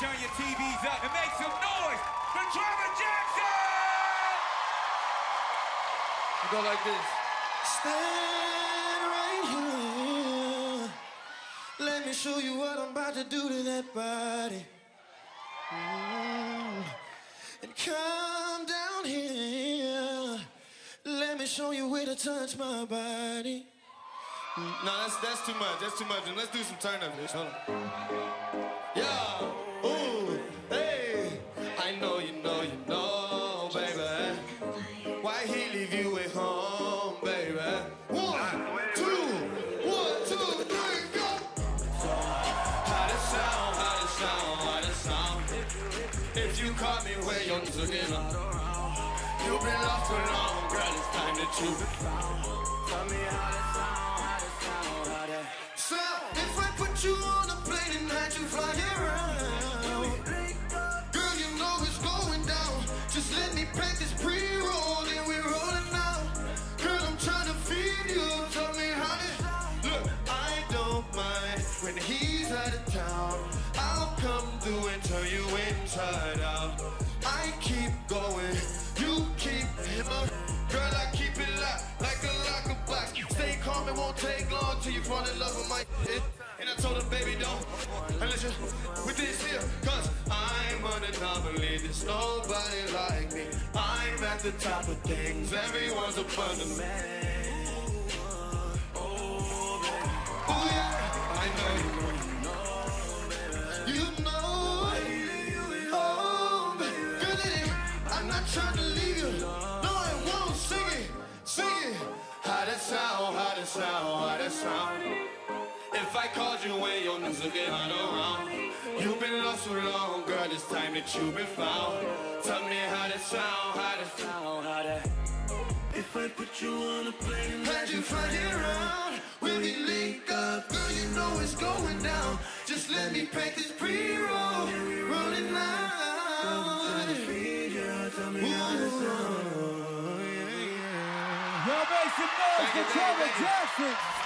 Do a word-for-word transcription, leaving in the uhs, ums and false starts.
turn your T Vs up and make some noise for Trevor Jackson! You go like this. Stand right here. Let me show you what I'm about to do to that body. Mm. And come down here. Let me show you where to touch my body. Mm. No, that's that's too much. That's too much. And let's do some turn-up, bitch. Hold on. Yeah. Ooh. Hey. I know you know you know, baby. Why he leave you at home, baby? One, two, one, two, three, go. How to sound, how to sound, how to sound. If you caught me where you're looking around, you've been lost for long, girl. It's time that you've been found. Tell me how to sound, how to sound, how to sound. If I put you on a plane and had you fly around, girl, you know it's going down. Just let me pack this pre-roll and we're rolling out. Girl, I'm trying to feed you. Tell me how to. Look, I don't mind when he's out of town. I'll come through and turn you inside out. I keep going, you keep him up. Girl, I keep it locked like a locker box. Stay calm, it won't take long till you fall in love with my shit. And I told her, baby, don't unless you with this here, cause I'm an anomaly. There's nobody like me. I'm at the top of things. Everyone's above the man. Oh yeah, I know you know. You know, oh, baby. Girl, it ain't, I'm not trying to leave you. No, I won't sing it, sing it. How to sound, how to sound, how to sound. If I called you when your news again on around, you've been lost so long, girl. It's time that you've been found. Tell me how to sound, how to sound, how to. If I put you on a plane and had you fly around, will we link up? Girl, you know it's going down. Just let me pack this pre-roll, rolling out. Tell me how to sound. Y'all make some noise for Trevor Jackson.